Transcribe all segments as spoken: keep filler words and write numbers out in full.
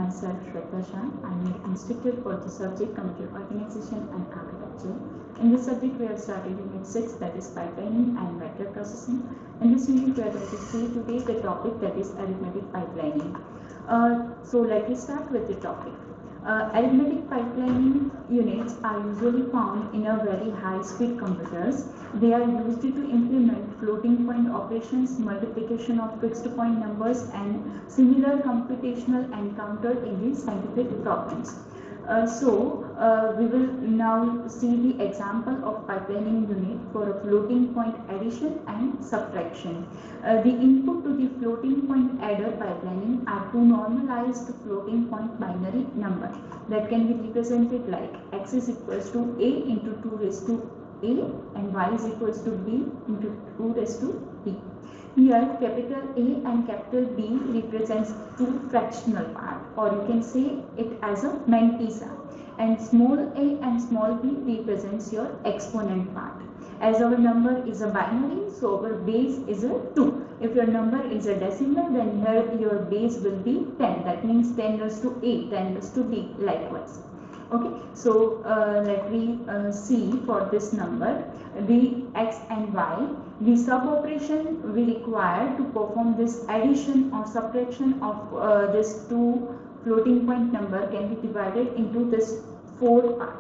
myself Shweta Shah. I am an instructor for the subject Computer Organization and Architecture. In this subject we have started unit six, that is pipelining and vector processing. In this unit we are going to see today the topic, that is arithmetic pipelining. Uh, so let us start with the topic. Uh, arithmetic pipelining units are usually found in a very high-speed computers. They are used to implement floating point operations, multiplication of fixed point numbers, and similar computational encountered in the scientific problems. Uh, so uh, we will now see the example of pipelining unit for a floating point addition and subtraction. Uh, the input to the floating point adder pipelining are two normalized floating point binary number that can be represented like x is equals to a into two raised to a and y is equals to b into two raised to b. Here capital A and capital B represents two fractional part, or you can say it as a mantissa, and small a and small b represents your exponent part. As our number is a binary, so our base is a two. If your number is a decimal, then here your base will be ten. That means ten raised to a, ten raised to b likewise. Okay, so uh, let me uh, see for this number the x and y. The sub operation we require to perform this addition or subtraction of uh, this two floating point number can be divided into this four part.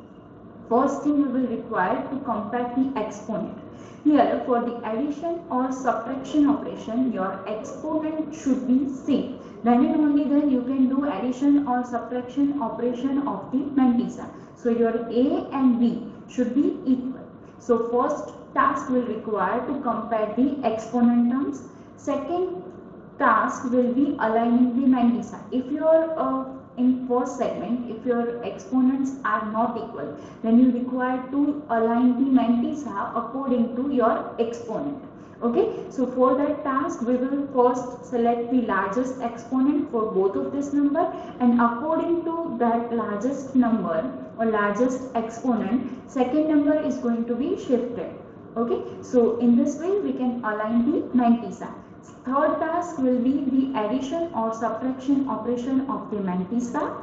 First thing we will require to compare the exponent. Here for the addition or subtraction operation, your exponent should be same. Then and only then you can do addition or subtraction operation of the mantissa. So your A and B should be equal. So first task will require to compare the exponent terms. Second task will be aligning the mantissa. If your uh, in first segment, if your exponents are not equal, then you require to align the mantissa according to your exponent. Okay, so for that task we will first select the largest exponent for both of this number, and according to that largest number or largest exponent, second number is going to be shifted. Okay, so in this way we can align the mantissa. Third task will be the addition or subtraction operation of the mantissa.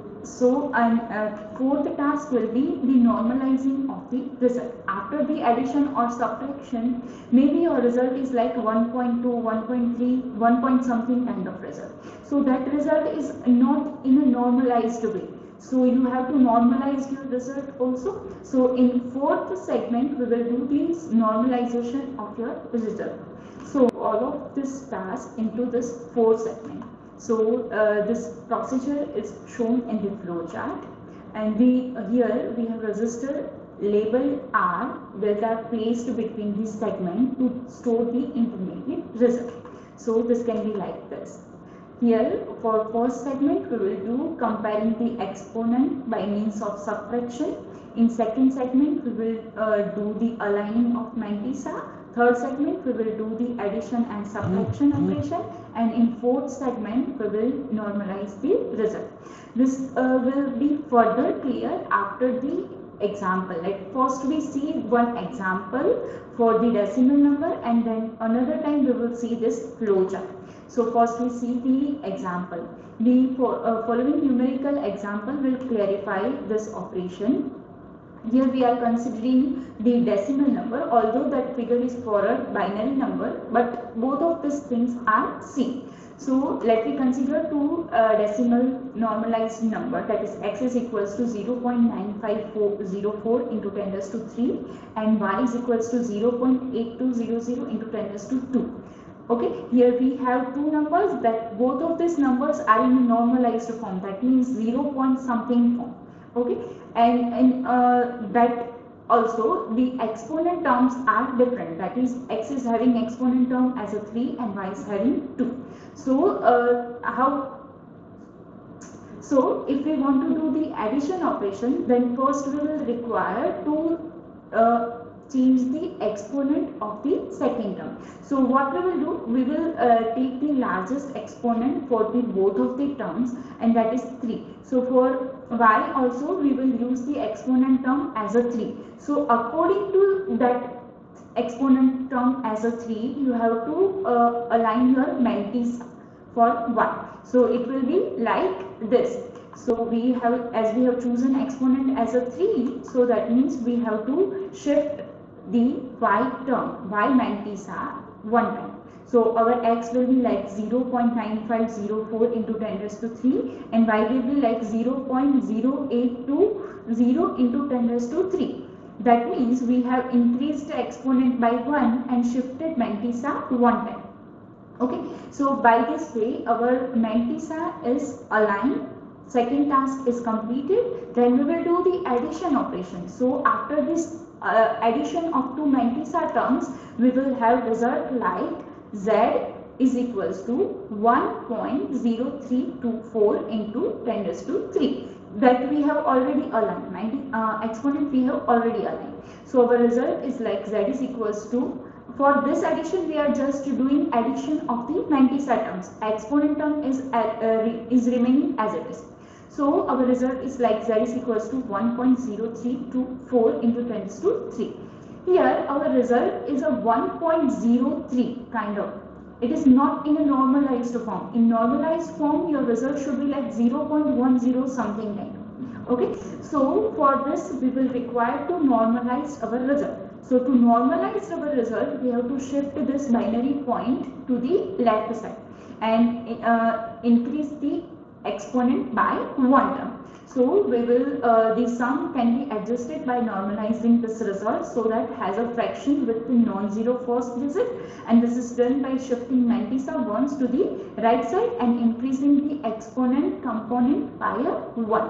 So, and uh, fourth task will be the normalizing of the result. After the addition or subtraction, maybe your result is like one point two, one point three, one point something kind of result. So that result is not in a normalized way. So you have to normalize your result also. So in fourth segment, we will do this normalization of your result. So all of this task into this four segment. So uh, this procedure is shown in the flow chart, and we uh, here we have register labeled R that are placed between the segment to store the intermediate result. So this can be like this. Here for first segment we will do comparing the exponent by means of subtraction. In second segment we will uh, do the aligning of mantissa. Third segment we will do the addition and subtraction operation, and in fourth segment we will normalize the result. This uh, will be further clear after the example. Like first we see one example for the decimal number, and then another time we will see this flow chart. So first we see the example. The for, uh, following numerical example will clarify this operation. Here we are considering the decimal number, although that figure is for a binary number, but both of these things are same. So let me consider two uh, decimal normalized number, that is x is equals to zero point nine five four zero four into ten raised to three and y is equals to zero point eight two zero zero into ten raised to two. Okay, here we have two numbers that both of these numbers are in normalized form, that means zero point something form. Okay, and, and uh, that also the exponent terms are different, that is x is having exponent term as a three and y is having two. So uh, how so if we want to do the addition operation, then first we will require to uh, change the exponent of the second term. So what we will do, we will uh, take the largest exponent for the both of the terms, and that is three. So for y also we will use the exponent term as a three. So according to that exponent term as a three, you have to uh, align your mantissa for y. So it will be like this. So we have, as we have chosen exponent as a three, so that means we have to shift the y term, y mantissa, one time. So our x will be like zero point nine five zero four into ten raised to three, and y will be like zero point zero eight two zero into ten raised to three. That means we have increased the exponent by one and shifted mantissa one time. Okay, so by this way our mantissa is aligned. Second task is completed. Then we will do the addition operation. So after this uh, addition of two mantissa terms, we will have result like z is equals to one point zero three two four into ten raised to three. That we have already aligned. Uh, exponent we have already aligned. So our result is like z is equals to, for this addition we are just doing addition of the mantissa terms. Exponent term is uh, is remaining as it is. So our result is like z is equals to one point zero three two four into ten raised to three. Here our result is a one point zero three kind of. It is not in a normalized form. In normalized form your result should be like zero point one zero something kind of. Okay. So for this we will require to normalize our result. So to normalize our result, we have to shift this binary point to the left side and uh, increase the exponent by one term. So we will, uh, the sum can be adjusted by normalizing this result so that has a fraction with the non-zero first digit, and this is done by shifting mantissa ones to the right side and increasing the exponent component by a one.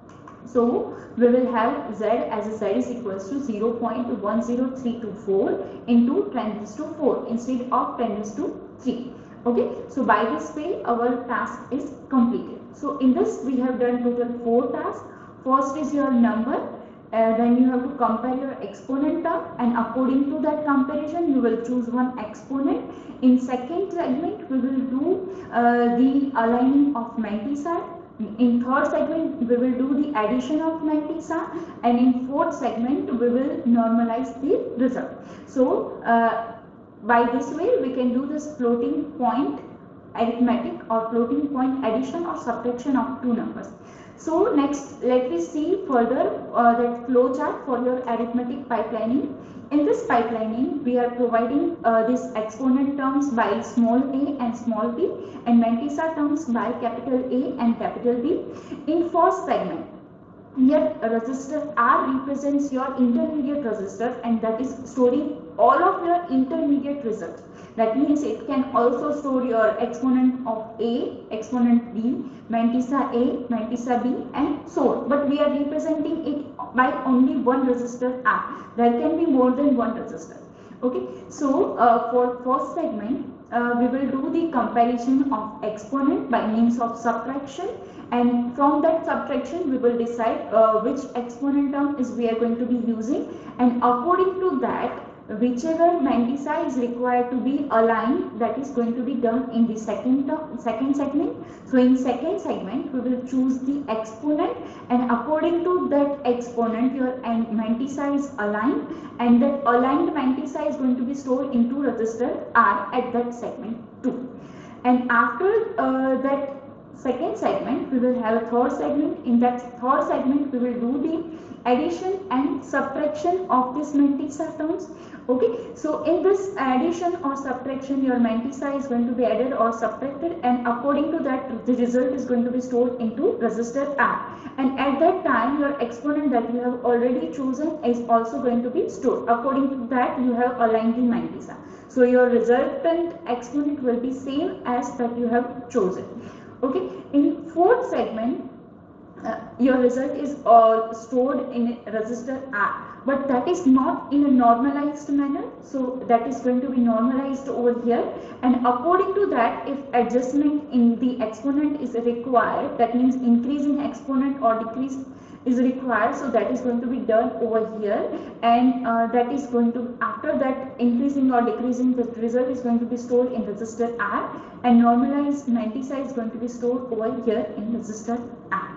So we will have z as a z is equals to zero point one zero three two four into ten raised to four instead of ten raised to three. Okay, so by this way our task is completed. So in this we have done total four tasks. First is your number, uh, then you have to compare your exponent term, and according to that comparison you will choose one exponent. In second segment we will do uh, the aligning of mantissa. In third segment we will do the addition of mantissa, and in fourth segment we will normalize the result. So uh, by this way we can do this floating point arithmetic or floating point addition or subtraction of two numbers. So next let me see further uh, that flow chart for your arithmetic pipelining. In this pipelining we are providing uh, this exponent terms by small a and small b, and mantissa terms by capital A and capital B. In first segment, here resistor R represents your intermediate resistor, and that is storing all of your intermediate results. That means it can also store your exponent of A, exponent B, mantissa A, mantissa B, and so on. But we are representing it by only one resistor R. There can be more than one resistor. Okay. So uh, for first segment, uh, we will do the comparison of exponent by means of subtraction, and from that subtraction we will decide uh, which exponent term is we are going to be using, and according to that whichever mantissa is required to be aligned, that is going to be done in the second term, second segment. So in second segment we will choose the exponent, and according to that exponent your mantissa is aligned, and that aligned mantissa is going to be stored into resistor R at that segment two. And after uh, that second segment we will have a third segment. In that third segment we will do the addition and subtraction of these mantissa terms. Okay, so in this addition or subtraction your mantissa is going to be added or subtracted, and according to that the result is going to be stored into resistor R, and at that time your exponent that you have already chosen is also going to be stored. According to that you have aligned the mantissa, so your resultant exponent will be same as that you have chosen. Okay, in fourth segment uh, your result is uh, stored in resistor R, but that is not in a normalized manner, so that is going to be normalized over here, and according to that if adjustment in the exponent is required, that means increasing exponent or decrease is required, so that is going to be done over here, and uh, that is going to, after that increasing or decreasing, the result is going to be stored in resistor R, and normalized mantissa is going to be stored over here in resistor R.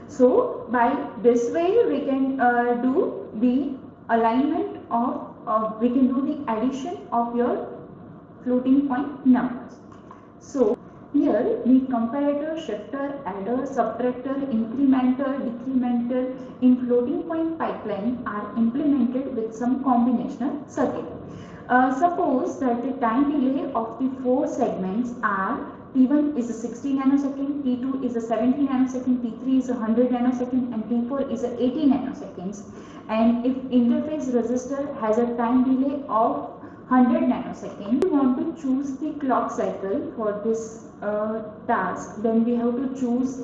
So by this way we can uh, do the alignment of, uh, we can do the addition of your floating point numbers. So Here the comparator, shifter, adder, subtractor, incrementer, decrementer in floating point pipeline are implemented with some combinational circuit. Uh, suppose that the time delay of the four segments are T one is a sixty nanosecond, T two is a seventy nanosecond, T three is a one hundred nanosecond and T four is a eighty nanoseconds. And if interface resistor has a time delay of one hundred nanoseconds, we want to choose the clock cycle for this uh, task, then we have to choose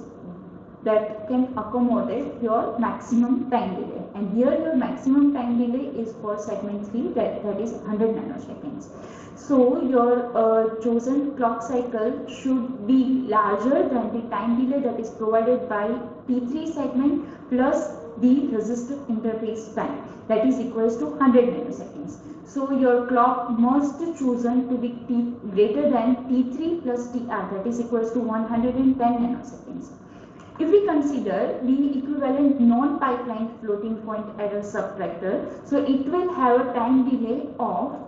that can accommodate your maximum time delay, and here your maximum time delay is for segment three, that, that is one hundred nanoseconds. So your uh, chosen clock cycle should be larger than the time delay that is provided by T three segment plus the resistor interface time, that is equals to one hundred nanoseconds. So your clock must chosen to be T greater than T three plus T R, that is equals to one hundred ten nanoseconds. If we consider the equivalent non-pipeline floating point adder subtractor, so it will have a time delay of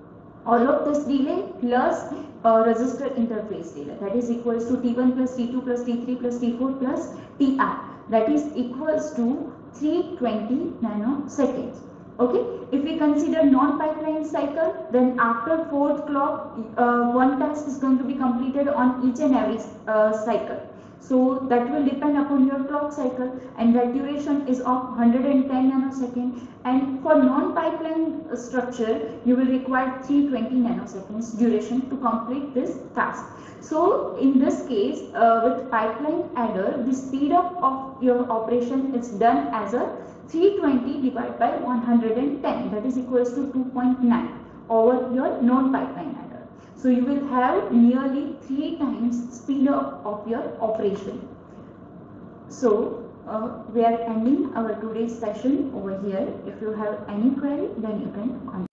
all of this delay plus uh, resistor interface delay, that is equals to T one plus T two plus T three plus T four plus T R, that is equals to three hundred twenty nanoseconds. Okay, if we consider non-pipeline cycle, then after fourth clock, uh, one task is going to be completed on each and every uh, cycle. So that will depend upon your clock cycle, and that duration is of one hundred ten nanosecond. And for non-pipeline structure, you will require three hundred twenty nanoseconds duration to complete this task. So in this case, uh, with pipeline adder, the speed up of your operation is done as a three hundred twenty divided by one hundred ten, that is equals to two point nine over your non-pipeline adder. So you will have nearly three times speed up of your operation. So uh, we are ending our today's session over here. If you have any query, then you can contact.